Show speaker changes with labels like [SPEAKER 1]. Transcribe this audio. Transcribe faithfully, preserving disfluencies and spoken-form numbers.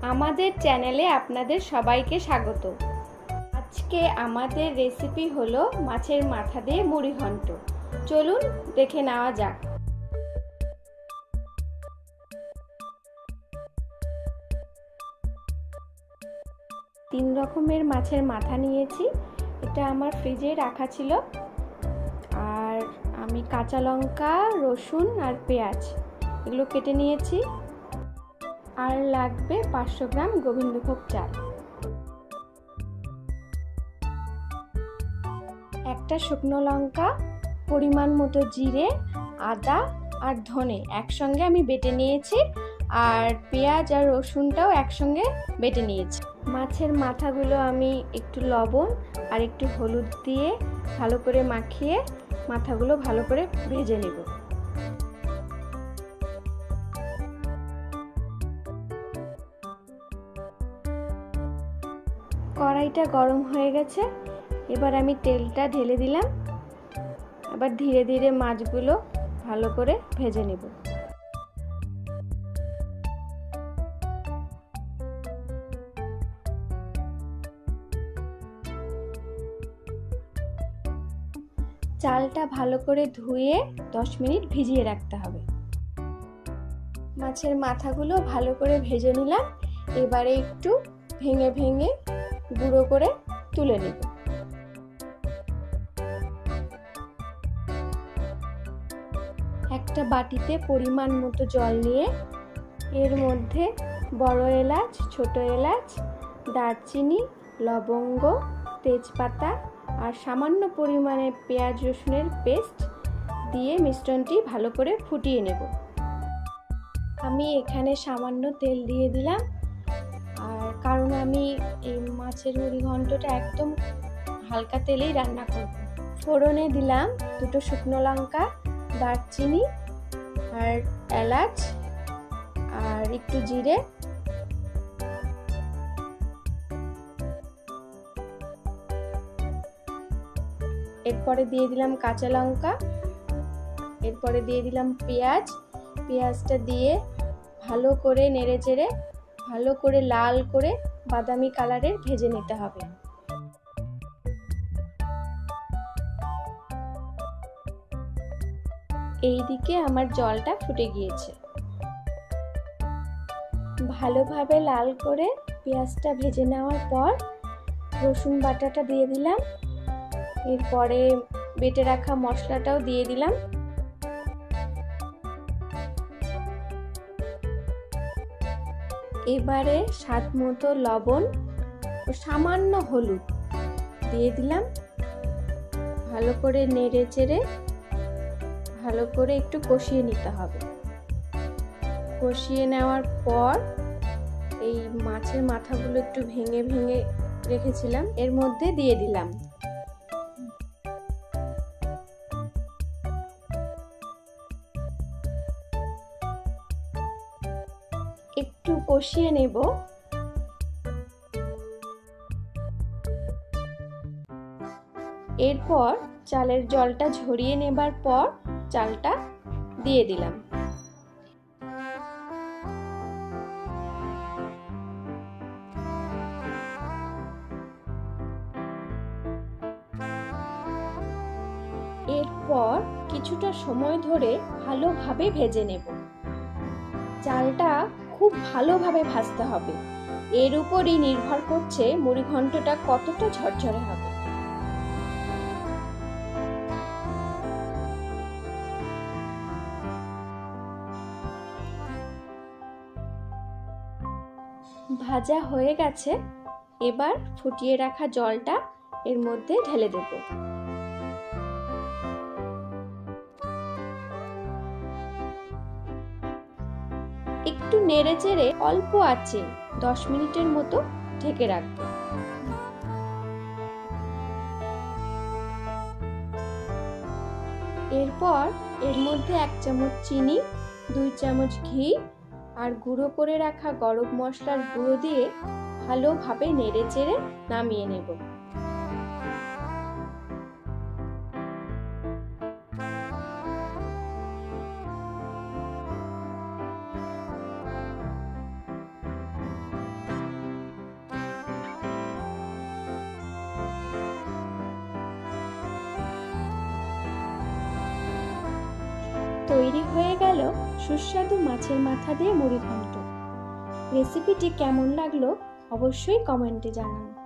[SPEAKER 1] আমাদের চ্যানেলে আপনাদের সবাইকে স্বাগত। আজকে আমাদের রেসিপি হলো মাছের মাথা দিয়ে মুড়ি ঘন্ট। চলুন দেখে নেওয়া যাক। তিন রকমের মাছের মাথা নিয়েছি। এটা আমার ফ্রিজে রাখা ছিল। আর আমি কাঁচা লঙ্কা, রসুন আর পেঁয়াজ এগুলো কেটে নিয়েছি। আর লাগবে পাঁচশো গ্রাম গোবিন্দভোগ চাল, একটা শুকনো লঙ্কা, পরিমাণ মতো জিরে, আদা আর ধনে একসঙ্গে আমি বেটে নিয়েছি। আর পেঁয়াজ আর রসুনটাও একসঙ্গে বেটে নিয়েছি। মাছের মাথাগুলো আমি একটু লবণ আর একটু হলুদ দিয়ে ভালো করে মাখিয়ে মাথাগুলো ভালো করে ভেজে নেব। কড়াইটা গরম হয়ে গেছে, এবার আমি তেলটা ঢেলে দিলাম। এবার ধীরে ধীরে মাছগুলো ভালো করে ভেজে নেব। চালটা ভালো করে ধুয়ে দশ মিনিট ভিজিয়ে রাখতে হবে। মাছের মাথাগুলো ভালো করে ভেজে নিলাম। এবারে একটু ভেঙে ভেঙে গুঁড়ো করে তুলে নেব। একটা বাটিতে পরিমাণ মতো জল নিয়ে এর মধ্যে বড় এলাচ, ছোট এলাচ, দারচিনি, লবঙ্গ, তেজপাতা আর সামান্য পরিমাণে পেঁয়াজ রসুনের পেস্ট দিয়ে মিশ্রণটি ভালো করে ফুটিয়ে নেব। আমি এখানে সামান্য তেল দিয়ে দিলাম। আর কারণ আমি এই মাছের মুড়ি ঘন্টটা একদম হালকা তেলেই রান্না করব। ফোড়নে দিলাম দুটো শুকনো লঙ্কা, দারচিনি আর এলাচ আর একটু জিরে। এরপরে দিয়ে দিলাম কাঁচা লঙ্কা, এরপরে দিয়ে দিলাম পেঁয়াজ। পেঁয়াজটা দিয়ে ভালো করে নেড়ে চেড়ে ভালো করে লাল করে বাদামি কালারের ভেজে নিতে হবে। এইদিকে আমার জলটা ফুটে গিয়েছে। ভালোভাবে লাল করে পেঁয়াজটা ভেজে নেওয়ার পর রসুন বাটাটা দিয়ে দিলাম। এরপরে বেটে রাখা মশলাটাও দিয়ে দিলাম। এবারে স্বাদ মতো লবণ ও সামান্য হলুদ দিয়ে দিলাম। ভালো করে নেড়ে চেড়ে ভালো করে একটু কষিয়ে নিতে হবে। কষিয়ে নেওয়ার পর এই মাছের মাথাগুলো একটু ভেঙে ভেঙে রেখেছিলাম এর মধ্যে দিয়ে দিলাম। একটু কষিয়ে নেব। এরপর চালের জলটা ঝরিয়ে নেবার পর চালটা দিয়ে দিলাম। এরপর কিছুটা সময় ধরে ভালোভাবে ভেজে নেব। চালটা খুব ভালোভাবে ভাজতে হবে। এর উপরই নির্ভর করছে মুড়ি ঘন্টটা কতটা ঝরঝরে হবে। ভাজা হয়ে গেছে। এবার ফুটিয়ে রাখা জলটা এর মধ্যে ঢেলে দেব। একটু নেড়ে চেড়ে অল্প আঁচে দশ মিনিটের মতো ঢেকে রাখবো। এরপর এর মধ্যে এক চামচ চিনি, দুই চামচ ঘি আর গুঁড়ো করে রাখা গরম মশলার গুঁড়ো দিয়ে ভালোভাবে নেড়ে চেড়ে নামিয়ে নেব। তৈরি হয়ে গেল সুস্বাদু মাছের মাথা দিয়ে মুড়ি ঘন্ট। রেসিপিটি কেমন লাগলো অবশ্যই কমেন্টে জানান।